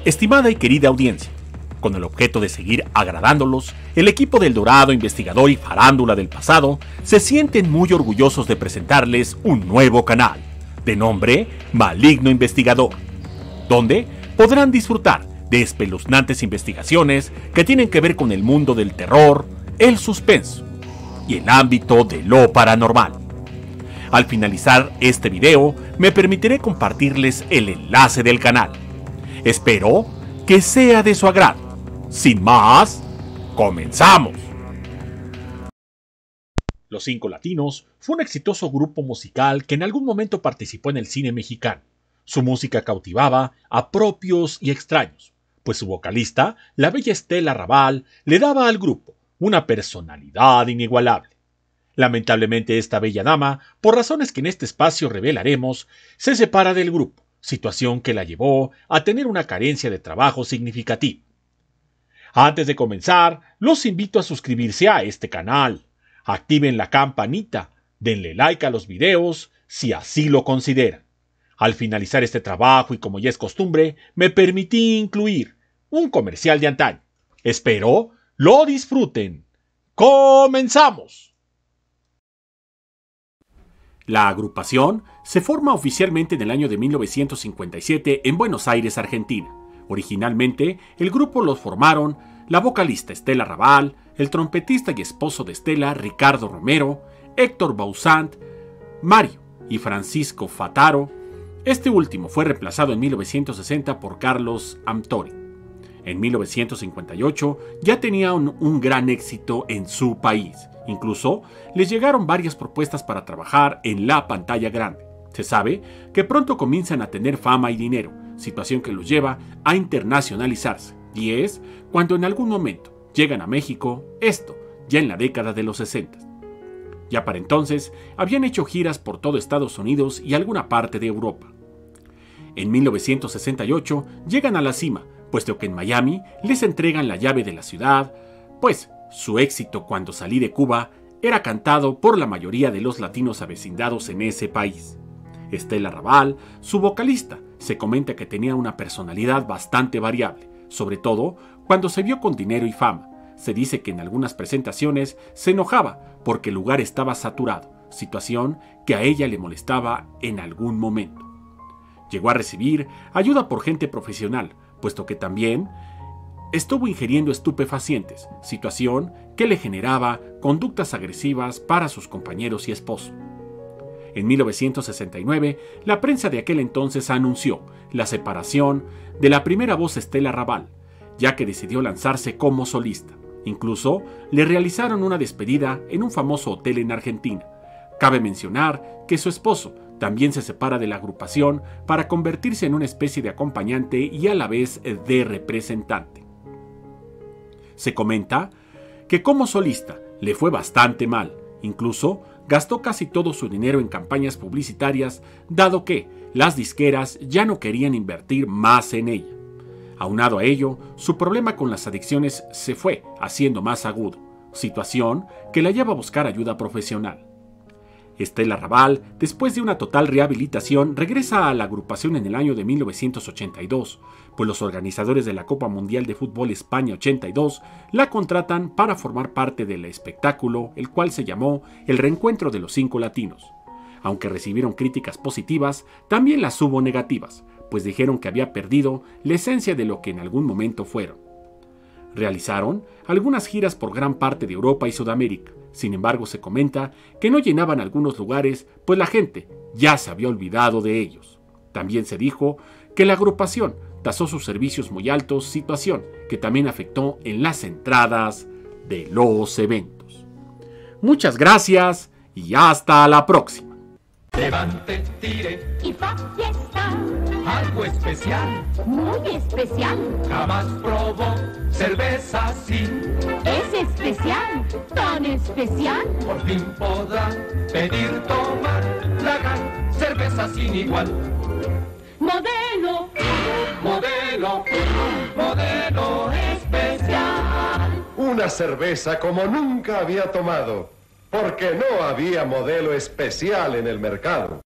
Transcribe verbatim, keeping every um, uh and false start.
Estimada y querida audiencia, con el objeto de seguir agradándolos, el equipo del Dorado Investigador y Farándula del pasado se sienten muy orgullosos de presentarles un nuevo canal, de nombre Maligno Investigador, donde podrán disfrutar de espeluznantes investigaciones que tienen que ver con el mundo del terror, el suspenso y el ámbito de lo paranormal. Al finalizar este video, me permitiré compartirles el enlace del canal. Espero que sea de su agrado. Sin más, ¡comenzamos! Los Cinco Latinos fue un exitoso grupo musical que en algún momento participó en el cine mexicano. Su música cautivaba a propios y extraños, pues su vocalista, la bella Estela Raval, le daba al grupo una personalidad inigualable. Lamentablemente esta bella dama, por razones que en este espacio revelaremos, se separa del grupo, situación que la llevó a tener una carencia de trabajo significativa. Antes de comenzar, los invito a suscribirse a este canal, activen la campanita, denle like a los videos si así lo consideran. Al finalizar este trabajo y como ya es costumbre, me permití incluir un comercial de antaño. Espero lo disfruten. ¡Comenzamos! La agrupación se forma oficialmente en el año de mil novecientos cincuenta y siete en Buenos Aires, Argentina. Originalmente, el grupo lo formaron la vocalista Estela Raval, el trompetista y esposo de Estela, Ricardo Romero, Héctor Bauzant, Mario y Francisco Fataro. Este último fue reemplazado en mil novecientos sesenta por Carlos Amtori. En mil novecientos cincuenta y ocho ya tenía un, un gran éxito en su país. Incluso les llegaron varias propuestas para trabajar en la pantalla grande. Se sabe que pronto comienzan a tener fama y dinero, situación que los lleva a internacionalizarse. Y es cuando en algún momento llegan a México, esto ya en la década de los sesenta. Ya para entonces habían hecho giras por todo Estados Unidos y alguna parte de Europa. En mil novecientos sesenta y ocho llegan a la cima, puesto que en Miami les entregan la llave de la ciudad, pues su éxito cuando salí de Cuba era cantado por la mayoría de los latinos avecindados en ese país. Estela Raval, su vocalista, se comenta que tenía una personalidad bastante variable, sobre todo cuando se vio con dinero y fama. Se dice que en algunas presentaciones se enojaba porque el lugar estaba saturado, situación que a ella le molestaba en algún momento. Llegó a recibir ayuda por gente profesional, puesto que también estuvo ingiriendo estupefacientes, situación que le generaba conductas agresivas para sus compañeros y esposo. En mil novecientos sesenta y nueve, la prensa de aquel entonces anunció la separación de la primera voz Estela Raval, ya que decidió lanzarse como solista. Incluso le realizaron una despedida en un famoso hotel en Argentina. Cabe mencionar que su esposo también se separa de la agrupación para convertirse en una especie de acompañante y a la vez de representante. Se comenta que como solista le fue bastante mal, incluso gastó casi todo su dinero en campañas publicitarias, dado que las disqueras ya no querían invertir más en ella. Aunado a ello, su problema con las adicciones se fue haciendo más agudo, situación que la lleva a buscar ayuda profesional. Estela Raval, después de una total rehabilitación, regresa a la agrupación en el año de mil novecientos ochenta y dos, pues los organizadores de la Copa Mundial de Fútbol España ochenta y dos la contratan para formar parte del espectáculo, el cual se llamó El Reencuentro de los Cinco Latinos. Aunque recibieron críticas positivas, también las hubo negativas, pues dijeron que había perdido la esencia de lo que en algún momento fueron. Realizaron algunas giras por gran parte de Europa y Sudamérica. Sin embargo, se comenta que no llenaban algunos lugares, pues la gente ya se había olvidado de ellos. También se dijo que la agrupación tasó sus servicios muy altos, situación que también afectó en las entradas de los eventos. Muchas gracias y hasta la próxima. Levante, tire y fa fiesta, algo especial. muy especial, Jamás probó cerveza así. es especial, tan especial. Por fin podrá pedir tomar la gran cerveza sin igual. Modelo, Modelo, modelo especial. Una cerveza como nunca había tomado, porque no había modelo especial en el mercado.